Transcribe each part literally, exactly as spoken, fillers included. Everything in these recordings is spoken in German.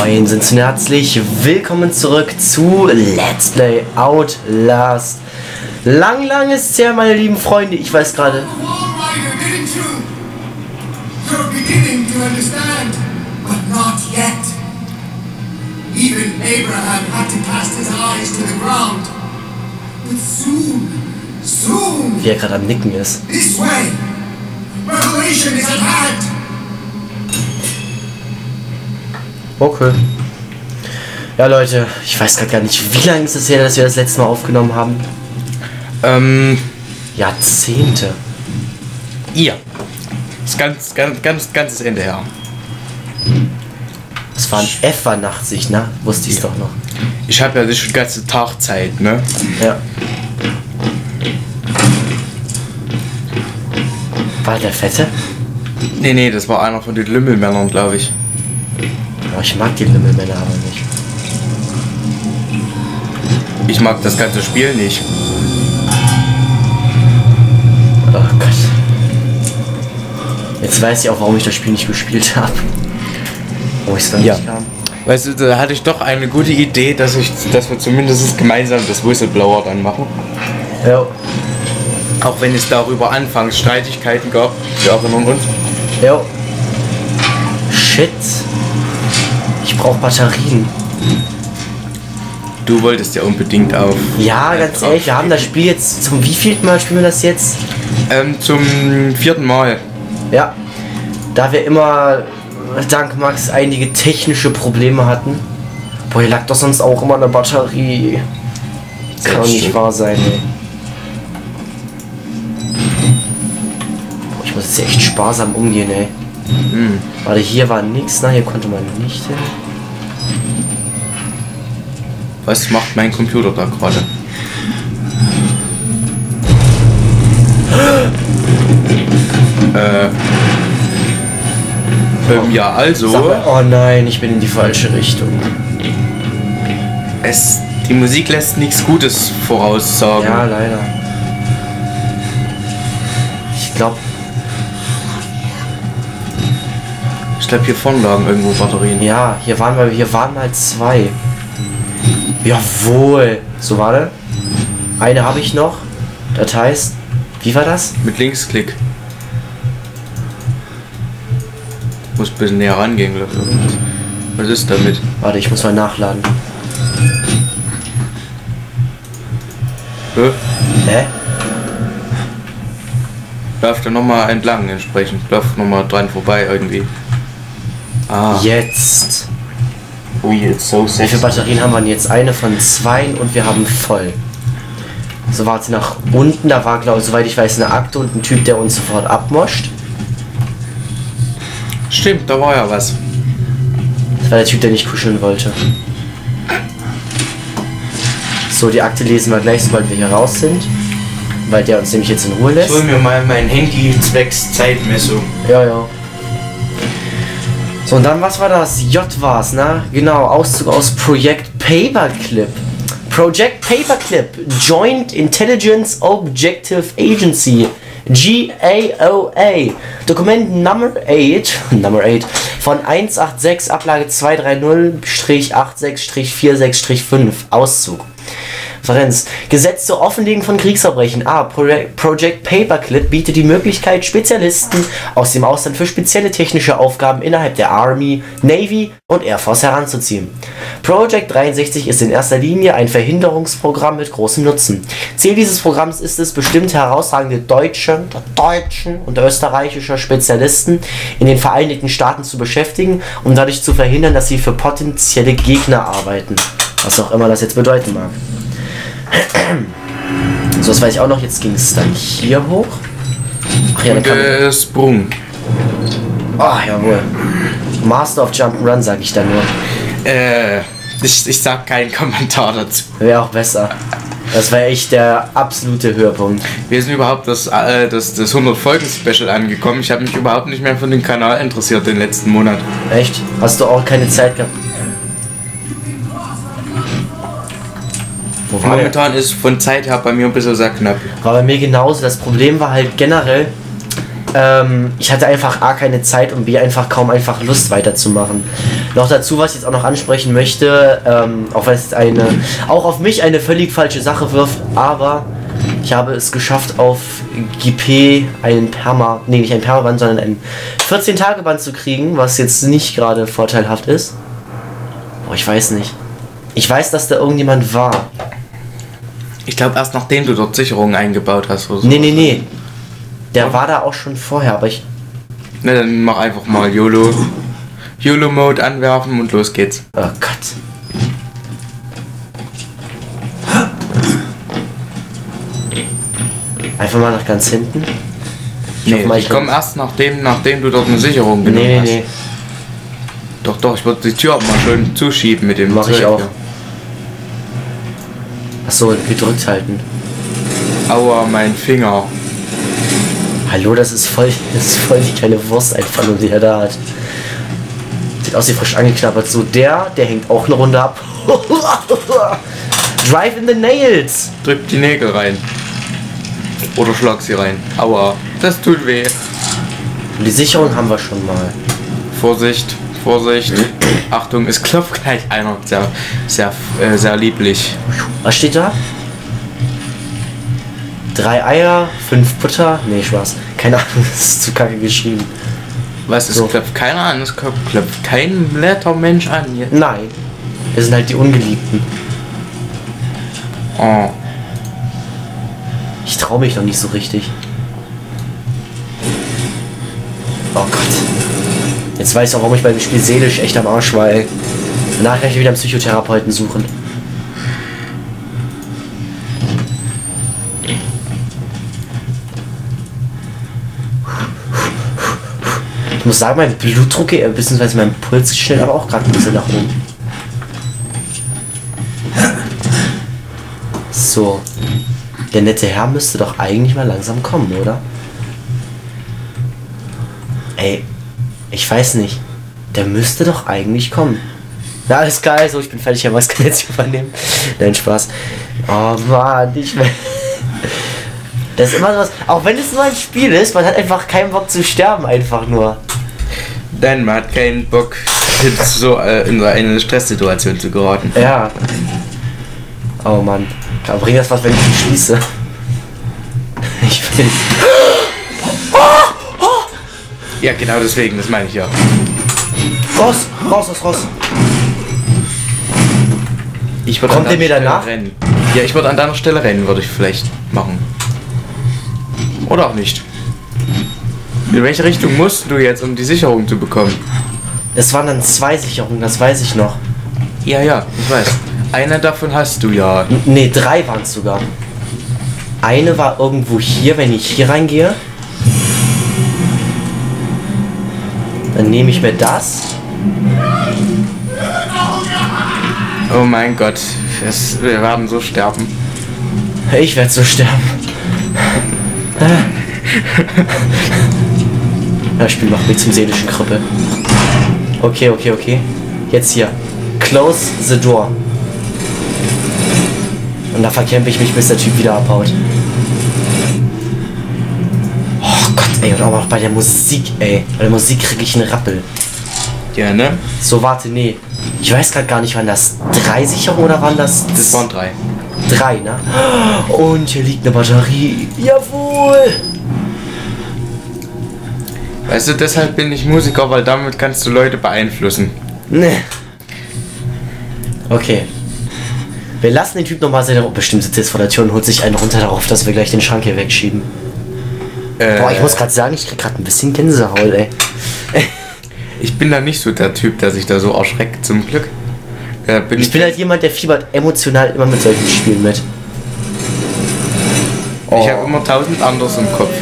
Moin, sind Sie herzlich willkommen zurück zu Let's Play Outlast. Lang, lang ist es her, meine lieben Freunde. Ich weiß gerade. Even Abraham had to cast his eyes to the ground. But soon, soon, wie er gerade am Nicken ist. This way. Revelation is at hand. Okay. Ja, Leute, ich weiß gerade gar nicht, wie lange ist es her, dass wir das letzte Mal aufgenommen haben. Ähm, Jahrzehnte. ja. Das ist ganz, ganz, ganz, ganzes Ende her. Das war ein etwa Nachtsicht, ne? Wusste ich es Ja. doch noch. Ich habe ja das schon ganze Tag Zeit, ne? Ja. War der Fette? Nee, nee, das war einer von den Lümmelmännern, glaube ich. Oh, ich mag die Lümmelmänner aber nicht. Ich mag das ganze Spiel nicht. Oh Gott. Jetzt weiß ich auch, warum ich das Spiel nicht gespielt habe. Wo ich es dann Ja. nicht kam. Weißt du, da hatte ich doch eine gute Idee, dass ich, dass wir zumindest gemeinsam das Whistleblower dann machen. Ja. Auch wenn es darüber anfangs Streitigkeiten gab. Wir erinnern uns. Ja. Shit. Ich brauche Batterien. Du wolltest ja unbedingt auf. Ja, ganz ehrlich, wir haben das Spiel jetzt. Zum wievielten Mal spielen wir das jetzt? Ähm, zum vierten Mal. Ja. Da wir immer, dank Max, einige technische Probleme hatten. Boah, hier lag doch sonst auch immer eine Batterie. Kann doch nicht wahr sein, ey. Boah, ich muss jetzt echt sparsam umgehen, ey. Hm. Warte, hier war nichts, na, hier konnte man nicht hin. Was macht mein Computer da gerade? äh. Ähm, ja, also. Sag mal, oh nein, ich bin in die falsche Richtung. Es, die Musik lässt nichts Gutes voraussagen. Ja, leider. Ich glaube, Ich glaube, hier vorne lagen irgendwo Batterien. ja, hier waren wir, hier waren halt zwei. Jawohl. So, warte. Eine habe ich noch. Das heißt, wie war das? Mit Linksklick. Muss ein bisschen näher rangehen, glaube ich. Was ist damit? Warte, ich muss mal nachladen. Hä? Hä? Lauf da nochmal entlang entsprechend. Lauf nochmal dran vorbei irgendwie. Ah. Jetzt. Oh, jetzt so Wie viele sexy. Batterien haben wir denn jetzt? Eine von zwei und wir haben voll. So, warte, nach unten, da war, glaube ich, soweit ich weiß, eine Akte und ein Typ, der uns sofort abmoscht. Stimmt, da war ja was. Das war der Typ, der nicht kuscheln wollte. So, die Akte lesen wir gleich, sobald wir hier raus sind. Weil der uns nämlich jetzt in Ruhe Ich lässt. hol mir mal mein Handy zwecks Zeitmessung. Ja, ja. So, und dann, was war das? J war's, ne? Genau, Auszug aus Project Paperclip. Project Paperclip, Joint Intelligence Objective Agency, G A O A. Dokument Number acht, Number acht von eins acht sechs Ablage zwei drei null acht sechs vier sechs fünf. Auszug. Referenz. Gesetz zur Offenlegung von Kriegsverbrechen. A. Project Paperclip bietet die Möglichkeit, Spezialisten aus dem Ausland für spezielle technische Aufgaben innerhalb der Army, Navy und Air Force heranzuziehen. Project dreiundsechzig ist in erster Linie ein Verhinderungsprogramm mit großem Nutzen. Ziel dieses Programms ist es, bestimmte herausragende deutsche, deutschen und österreichische Spezialisten in den Vereinigten Staaten zu beschäftigen, um dadurch zu verhindern, dass sie für potenzielle Gegner arbeiten. Was auch immer das jetzt bedeuten mag. So, das weiß ich auch noch. Jetzt ging es dann hier hoch. Ach ja, dann Und kann äh, Sprung. Ah, jawohl. Master of Jump'n'Run, sag ich dann nur. Äh, ich, ich sag keinen Kommentar dazu. Wäre auch besser. Das war echt der absolute Höhepunkt. Wir sind überhaupt das, äh, das, das hundert-Folgen-Special angekommen. Ich habe mich überhaupt nicht mehr für den Kanal interessiert den letzten Monat. Echt? Hast du auch keine Zeit gehabt? Wo war der? Momentan ist von Zeit her bei mir ein bisschen sehr knapp. War bei mir genauso. Das Problem war halt generell, Ähm, ich hatte einfach A, keine Zeit und B, einfach kaum einfach Lust weiterzumachen. Noch dazu, was ich jetzt auch noch ansprechen möchte, ähm, auch wenn es eine, auch auf mich eine völlig falsche Sache wirft, aber ich habe es geschafft, auf G P einen Perma, nee, nicht ein Permaband, sondern ein vierzehn Tage Band zu kriegen, was jetzt nicht gerade vorteilhaft ist. Boah, ich weiß nicht. Ich weiß, dass da irgendjemand war. Ich glaube erst nachdem du dort Sicherungen eingebaut hast. Oder so. Nee, nee, nee. Der war da auch schon vorher, aber ich... Ne, dann mach einfach mal YOLO. YOLO-Mode anwerfen und los geht's. Oh Gott. Einfach mal nach ganz hinten. Ich Nee, hoffe, ich komme erst nachdem, nachdem du dort eine Sicherung genommen Nee, nee, hast. nee. Doch, doch, ich würde die Tür auch mal schön zuschieben mit dem Mach ich Zeug auch. hier. Achso, gedrückt halten. Aua, mein Finger. Hallo, das ist voll, das ist voll die kleine Wurst einfach nur, die er da hat. Sieht aus wie frisch angeknabbert. So, der, der hängt auch eine Runde ab. Drive in the nails. Drück die Nägel rein. Oder schlag sie rein. Aua, das tut weh. Und die Sicherung haben wir schon mal. Vorsicht, Vorsicht. Achtung, es klopft gleich einer. Sehr, sehr, äh, sehr lieblich. Was steht da? Drei Eier, fünf Butter. Nee, Spaß. Keine Ahnung, das ist zu kacke geschrieben. Was, es So. klopft keiner an? Es klopft, klopft kein netter Mensch an hier. Nein. Wir sind halt die Ungeliebten. Oh. Ich traue mich noch nicht so richtig. Oh Gott. Jetzt weiß ich auch, warum ich bei dem Spiel seelisch echt am Arsch war, ey. Danach kann ich wieder einen Psychotherapeuten suchen. Ich muss sagen, mein Blutdruck, äh, beziehungsweise mein Puls schnellt aber auch gerade ein bisschen nach oben. So. Der nette Herr müsste doch eigentlich mal langsam kommen, oder? Ey, ich weiß nicht. Der müsste doch eigentlich kommen. Na, alles klar, also ich bin fertig, aber was kann jetzt übernehmen? Nein, Spaß. Oh Mann, ich will. Das ist immer so was. Auch wenn es nur ein Spiel ist, man hat einfach keinen Bock zu sterben, einfach nur. Denn man hat keinen Bock, so äh, in so eine Stresssituation zu geraten. Ja. Oh Mann. Kann bringt das was, wenn ich ihn schließe? Ich will. Ja, genau deswegen, das meine ich ja. Raus, raus, raus, raus. Ich würde Kommt der mir danach? rennen. Ja, ich würde an deiner Stelle rennen, würde ich vielleicht machen. Oder auch nicht. In welche Richtung musst du jetzt, um die Sicherung zu bekommen? Es waren dann zwei Sicherungen, das weiß ich noch. Ja, ja, ich weiß. Eine davon hast du ja. N nee, drei waren es sogar. Eine war irgendwo hier, wenn ich hier reingehe. Dann nehme ich mir das. Oh mein Gott, es, wir werden so sterben. Ich werde so sterben. Das Spiel macht mich zum seelischen Krüppel. Okay, okay, okay. Jetzt hier. Close the door. Und da verkämpfe ich mich, bis der Typ wieder abhaut. Oh Gott, ey, und auch noch bei der Musik, ey. Bei der Musik kriege ich einen Rappel. Ja, ne? So, warte, nee. Ich weiß gerade gar nicht, waren das drei Sicherungen oder waren das... Das waren drei. Drei, ne? Und hier liegt eine Batterie. Jawohl! Weißt du, deshalb bin ich Musiker, weil damit kannst du Leute beeinflussen. Ne. Okay. Wir lassen den Typ nochmal seine... Oh, bestimmt sitzt jetzt vor der Tür und holt sich einen runter darauf, dass wir gleich den Schrank hier wegschieben. Äh, Boah, ich muss gerade sagen, ich krieg gerade ein bisschen Gänsehaut, ey. Ich bin da nicht so der Typ, der sich da so erschreckt, zum Glück. Äh, bin Ich bin halt jemand, der fiebert emotional immer mit solchen Spielen mit. Ich habe immer tausend anderes im Kopf.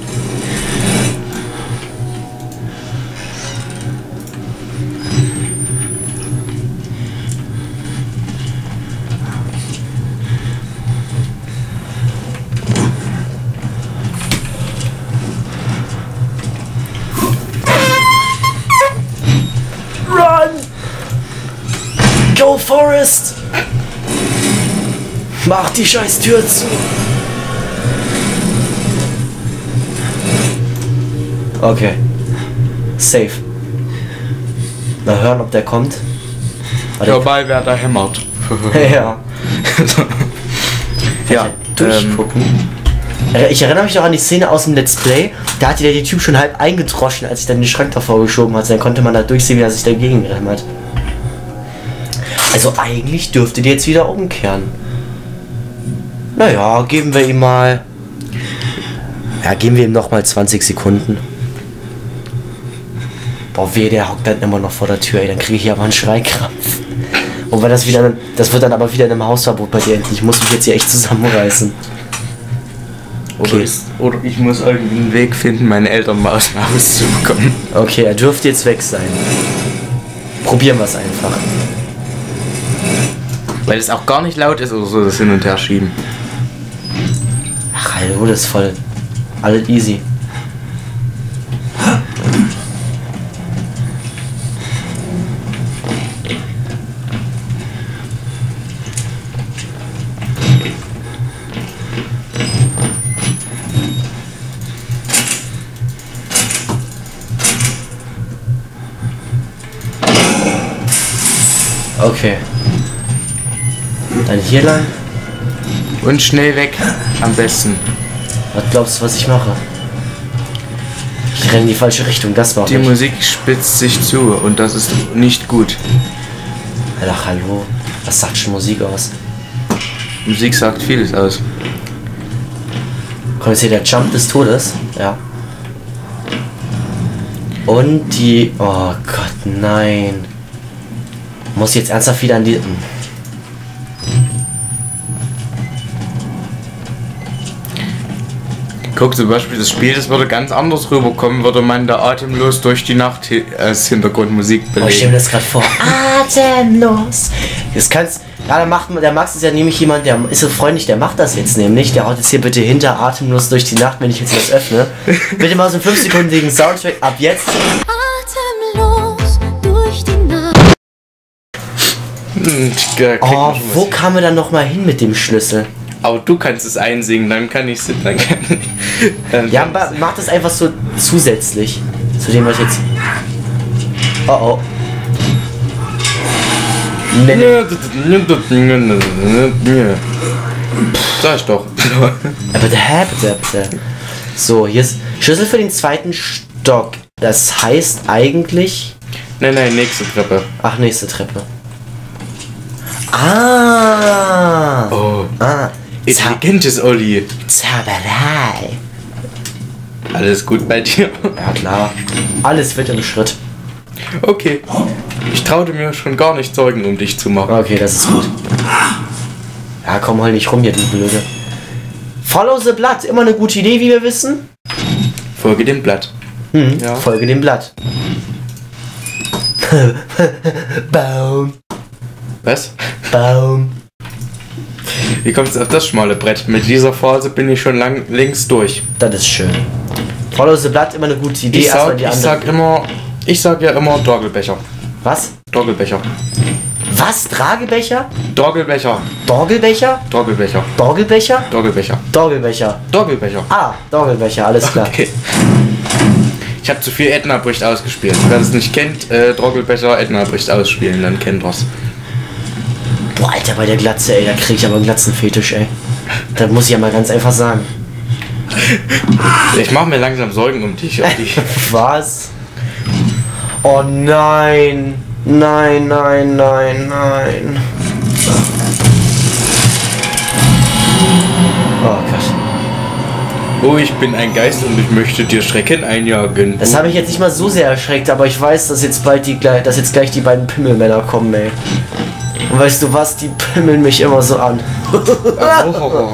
Run! Go Forest! Mach die scheiß Tür zu! Okay. Safe. Mal hören, ob der kommt. Dabei, wer da hämmert. Ja. Ja, durchgucken. Ähm, ich erinnere mich noch an die Szene aus dem Let's Play. Da hatte der die Typ schon halb eingedroschen, als ich dann den Schrank davor geschoben hatte. Dann konnte man da durchsehen, wie er sich dagegen hämmert. Also eigentlich dürfte die jetzt wieder umkehren. Naja, geben wir ihm mal... Ja, geben wir ihm noch mal zwanzig Sekunden. Boah, weh, der hockt dann immer noch vor der Tür, ey. Dann kriege ich aber einen Schreikrampf. Wobei das wieder... Das wird dann aber wieder in einem Hausverbot bei dir endlich. Ich muss mich jetzt hier echt zusammenreißen. Okay. Oder, ich, oder ich muss irgendwie einen Weg finden, meine Eltern mal aus dem Haus zu bekommen. Okay, er dürfte jetzt weg sein. Probieren wir es einfach. Weil es auch gar nicht laut ist oder so, das Hin- und Herschieben. Ach, hallo, das ist voll... Alles easy. Okay. Dann hier lang. Und schnell weg, am besten. Was glaubst du, was ich mache? Ich renne in die falsche Richtung, das war Die nicht. Musik spitzt sich zu und das ist nicht gut. Ach, hallo. Was sagt schon Musik aus? Musik sagt vieles aus. Kommt jetzt hier der Jump des Todes? Ja. Und die... Oh Gott, nein. Muss jetzt ernsthaft wieder an die... Guck, zum Beispiel das Spiel, das würde ganz anders rüberkommen, würde man da atemlos durch die Nacht als Hintergrundmusik belegen. Oh, ich stelle mir das gerade vor. Atemlos. Das kannst... Ja, der, macht, der Max ist ja nämlich jemand, der ist so freundlich, der macht das jetzt nämlich. Der haut jetzt hier bitte hinter atemlos durch die Nacht, wenn ich jetzt das öffne. Bitte mal so einen fünfsekündigen Soundtrack ab jetzt. Atemlos durch die Nacht. Oh, wo kamen wir dann noch mal hin mit dem Schlüssel? Aber du kannst es einsingen, dann kann ich es. Dann kann ich, dann Ja, mach das einfach so zusätzlich zu dem, was ich jetzt... Oh oh. Nee, nee. Sag ich doch. Aber der bitte. So, hier ist Schlüssel für den zweiten Stock. Das heißt eigentlich... Nein, nein, nächste Treppe. Ach, nächste Treppe. Ah. Oh. Ah. Intelligentes Olli. Zauberei. Alles gut bei dir? Ja, klar. Alles wird im Schritt. Okay. Ich traute mir schon gar nicht Sorgen um dich zu machen. Okay, das ist gut. Ja, komm, heul nicht rum hier, du Blöde. Follow the Blood. Immer eine gute Idee, wie wir wissen. Folge dem Blatt. Hm, Ja. Folge dem Blatt. Baum. Was? Baum. Wie kommst du auf das schmale Brett? Mit dieser Phase bin ich schon lang links durch. Das ist schön. Follow the Blood, immer eine gute Idee. Ich Erstmal sag, die ich andere. sag immer, ich sag ja immer Dorgelbecher. Was? Dorgelbecher. Was? Tragebecher? Dorgelbecher. Dorgelbecher? Dorgelbecher. Dorgelbecher? Dorgelbecher. Dorgelbecher. Dorgelbecher. Ah, Dorgelbecher, alles klar. Okay. Ich habe zu viel Edna Bricht ausgespielt. Wer das nicht kennt, äh, Dorgelbecher, Edna Bricht ausspielen, dann kennt was. Boah, Alter, bei der Glatze, ey, da krieg ich aber einen Glatzenfetisch, ey. Das muss ich ja mal ganz einfach sagen. Ich mache mir langsam Sorgen um dich. Um dich. Was? Oh nein. Nein, nein, nein, nein. Oh Gott. Oh, ich bin ein Geist und ich möchte dir Schrecken einjagen. Das habe ich jetzt nicht mal so sehr erschreckt, aber ich weiß, dass jetzt bald die, dass jetzt gleich die beiden Pimmelmänner kommen, ey. Und weißt du was, die pimmeln mich immer so an. Aha,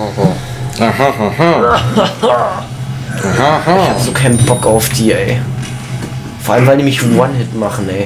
aha. Ich hab so keinen Bock auf die, ey. Vor allem, weil die mich One-Hit machen, ey.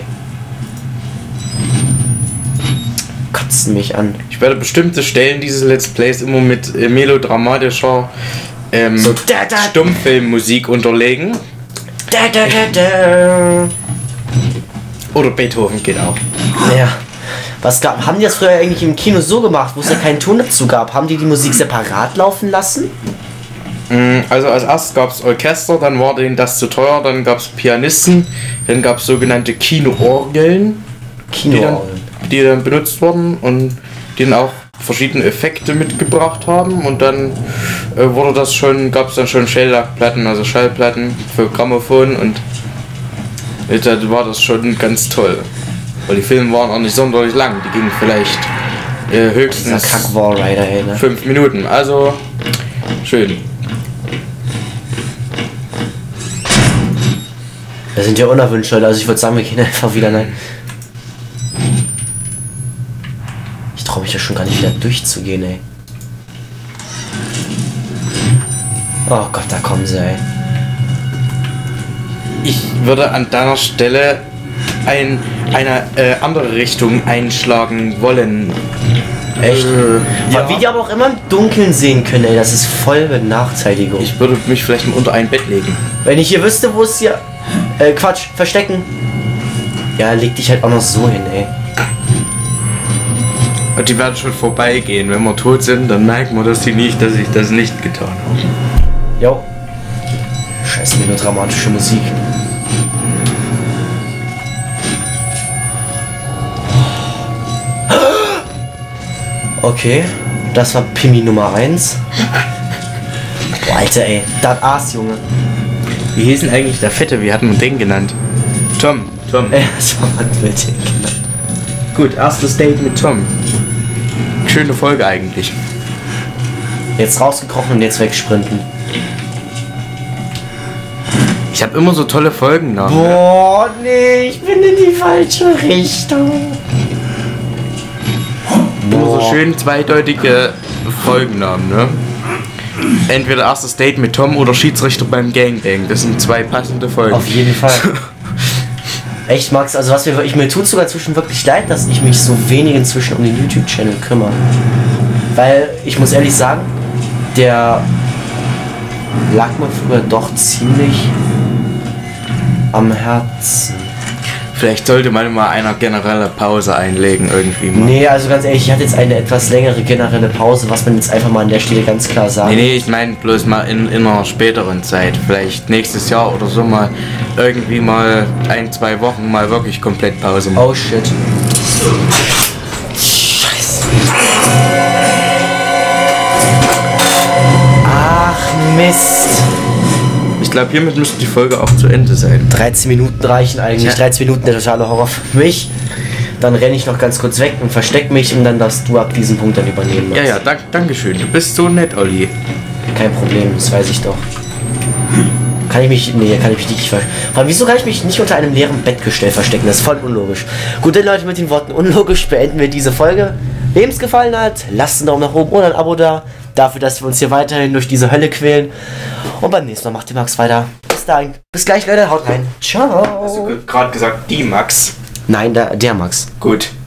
Kotzen mich an. Ich werde bestimmte Stellen dieses Let's Plays immer mit äh, melodramatischer ähm, So, da, da, Stummfilmmusik unterlegen. da, da, da, da. Oder Beethoven geht auch. Ja. Was gab, haben die das früher eigentlich im Kino so gemacht, wo es ja keinen Ton dazu gab? Haben die die Musik separat laufen lassen? Also als erstes gab es Orchester, dann war denen das zu teuer, dann gab es Pianisten, dann gab es sogenannte Kinoorgeln, die dann, Kinoorgeln. die dann benutzt wurden und die dann auch verschiedene Effekte mitgebracht haben und dann äh, wurde das schon, gab es dann schon Shellac-Platten, also Schallplatten für Grammophon und äh, da war das schon ganz toll. Weil die Filme waren auch nicht sonderlich lang, die gingen vielleicht äh, Dieser höchstens Kack Wall Rider, ey, ne? fünf Minuten, also schön. Wir sind ja unerwünscht, Leute, also ich würde sagen, wir gehen einfach wieder, nein. Ich traue mich ja schon gar nicht wieder durchzugehen, ey. Oh Gott, da kommen sie, ey. Ich würde an deiner Stelle ein, eine äh, andere Richtung einschlagen wollen. Echt? Äh, Ja. Wie die aber auch immer im Dunkeln sehen können, ey, das ist voll Benachteiligung. Ich würde mich vielleicht mal unter ein Bett legen. Wenn ich hier wüsste, wo es hier... Äh, Quatsch, verstecken. Ja, leg dich halt auch noch so hin, ey. Und die werden schon vorbeigehen. Wenn wir tot sind, dann merken wir, dass die nicht, dass ich das nicht getan habe. Jo. Scheiß melodramatische Musik. Okay, das war Pimmi Nummer eins. Boah, Alter, ey. Das Aas, Junge. Wie hieß denn eigentlich der Fette? Wie hatten wir den genannt? Tom. Tom. Ey, das war was mit den Kindern. Gut, erstes Date mit Tom. Schöne Folge eigentlich. Jetzt rausgekrochen und jetzt wegsprinten. Ich habe immer so tolle Folgennamen. Ne? Boah, nee, ich bin in die falsche Richtung. Immer so schön zweideutige Folgennamen, ne? Entweder erstes Date mit Tom oder Schiedsrichter beim Gangbang. Das sind zwei passende Folgen. Auf jeden Fall. Echt, Max, also was wir, ich, mir tut sogar zwischen wirklich leid, dass ich mich so wenig inzwischen um den YouTube-Channel kümmere. Weil, ich muss ehrlich sagen, der lag mir früher doch ziemlich am Herzen. Vielleicht sollte man mal eine generelle Pause einlegen irgendwie mal. Nee, also ganz ehrlich, ich hatte jetzt eine etwas längere generelle Pause, was man jetzt einfach mal an der Stelle ganz klar sagt. Nee, nee, ich meine bloß mal in, in einer späteren Zeit. Vielleicht nächstes Jahr oder so mal irgendwie mal ein, zwei Wochen mal wirklich komplett Pause machen. Oh shit. Scheiße. Ach Mist. Ich glaube, hiermit müsste die Folge auch zu Ende sein. dreizehn Minuten reichen eigentlich. Ja. dreizehn Minuten der totale Horror für mich. Dann renne ich noch ganz kurz weg und versteck mich und dann darfst du ab diesem Punkt dann übernehmen. Max. Ja, ja, dank, danke schön. Du bist so nett, Olli. Kein Problem, das weiß ich doch. Kann ich mich... Nee, kann ich mich nicht verstecken. Wieso kann ich mich nicht unter einem leeren Bettgestell verstecken? Das ist voll unlogisch. Gut, dann Leute, mit den Worten unlogisch beenden wir diese Folge. Wem es gefallen hat, lasst einen Daumen nach oben oder ein Abo da. Dafür, dass wir uns hier weiterhin durch diese Hölle quälen. Und beim nächsten Mal macht die Max weiter. Bis dahin. Bis gleich, Leute. Haut rein. Ciao. Hast du gerade gesagt, die Max? Nein, der, der Max. Gut.